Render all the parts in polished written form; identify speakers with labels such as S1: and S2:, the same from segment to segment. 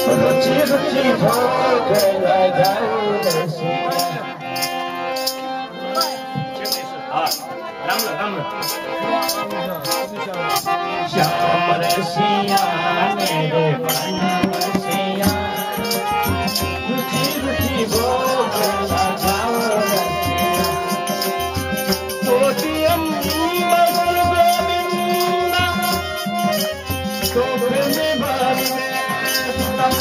S1: रुचि रुचि भोग लगाओ रसिया। श्याम रसिया मेरे मन बसिया, रुचि रुचि भोग लगाओ रसिया। कोटियम मधुर गोविंदा गोविंद भरमेशम,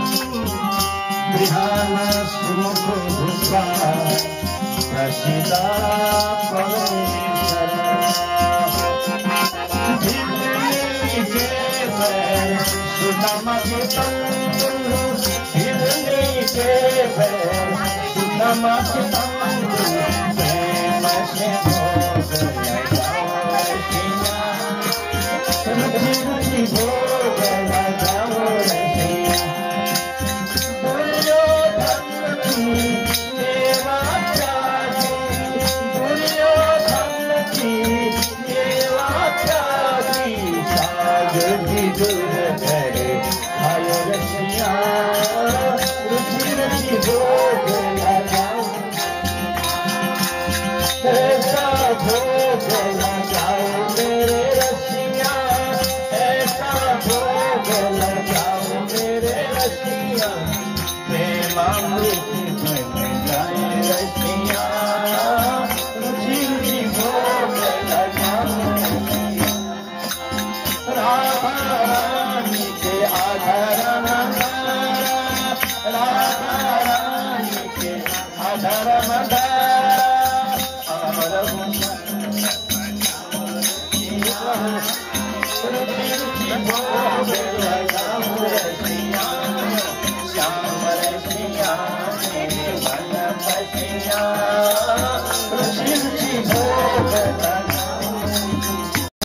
S1: बिहान सुमुख भूषा प्रसिदा परमेश्वर। भिलनी के बैर सुदामा के तंतु, भिलनी के बैर सुदामा के तंतु, प्रेम से भोग लगाओ रसिया। रुचि रुचि भोग लगाओ रसिया। दुर्योधन की सेवा त्यागी, दुर्योधन की सेवा त्यागी, साग भी दूर करे खाओ रसिया। रुचि रुचि भोग लगाओ, ऐसा भोग लगाओ मेरे रसिया, ऐसा भोग लगाओ मेरे रसिया। प्रेमामृत बन जाए रसिया, रुचि रुचि भोग लगाओ रसिया। राधा रानी के आधार राधा रानी के आधार रुचि रुचि भोग लगाओ रसिया। श्याम रसिया मेरे मन बसिया, रुचि रुचि भोग